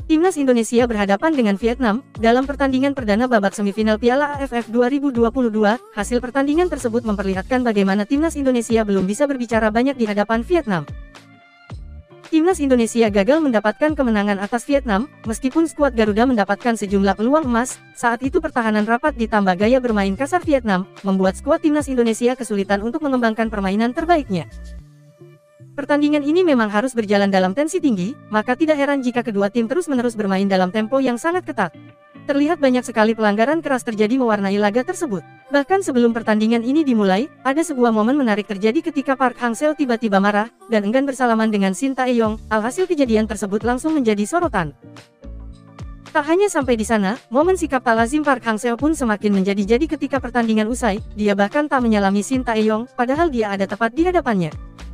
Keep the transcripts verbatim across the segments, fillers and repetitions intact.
Timnas Indonesia berhadapan dengan Vietnam dalam pertandingan perdana babak semifinal Piala A F F dua ribu dua puluh dua. Hasil pertandingan tersebut memperlihatkan bagaimana Timnas Indonesia belum bisa berbicara banyak di hadapan Vietnam. Timnas Indonesia gagal mendapatkan kemenangan atas Vietnam, meskipun skuad Garuda mendapatkan sejumlah peluang emas. Saat itu pertahanan rapat ditambah gaya bermain kasar Vietnam, membuat skuad Timnas Indonesia kesulitan untuk mengembangkan permainan terbaiknya. Pertandingan ini memang harus berjalan dalam tensi tinggi, maka tidak heran jika kedua tim terus-menerus bermain dalam tempo yang sangat ketat. Terlihat banyak sekali pelanggaran keras terjadi mewarnai laga tersebut. Bahkan sebelum pertandingan ini dimulai, ada sebuah momen menarik terjadi ketika Park Hang-seo tiba-tiba marah dan enggan bersalaman dengan Shin Tae-yong. Alhasil kejadian tersebut langsung menjadi sorotan. Tak hanya sampai di sana, momen sikap tak lazim Park Hang-seo pun semakin menjadi-jadi ketika pertandingan usai. Dia bahkan tak menyalami Shin Tae-yong, padahal dia ada tepat di hadapannya.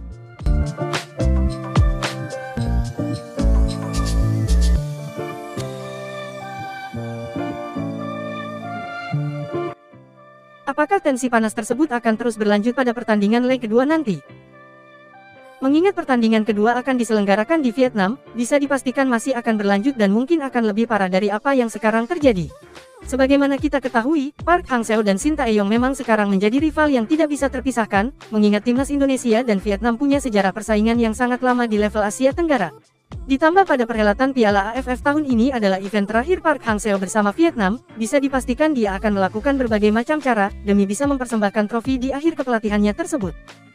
Apakah tensi panas tersebut akan terus berlanjut pada pertandingan leg kedua nanti? Mengingat pertandingan kedua akan diselenggarakan di Vietnam, bisa dipastikan masih akan berlanjut dan mungkin akan lebih parah dari apa yang sekarang terjadi. Sebagaimana kita ketahui, Park Hang-seo dan Shin Tae-yong memang sekarang menjadi rival yang tidak bisa terpisahkan, mengingat timnas Indonesia dan Vietnam punya sejarah persaingan yang sangat lama di level Asia Tenggara. Ditambah pada perhelatan Piala A F F tahun ini adalah event terakhir Park Hang-seo bersama Vietnam, bisa dipastikan dia akan melakukan berbagai macam cara, demi bisa mempersembahkan trofi di akhir kepelatihannya tersebut.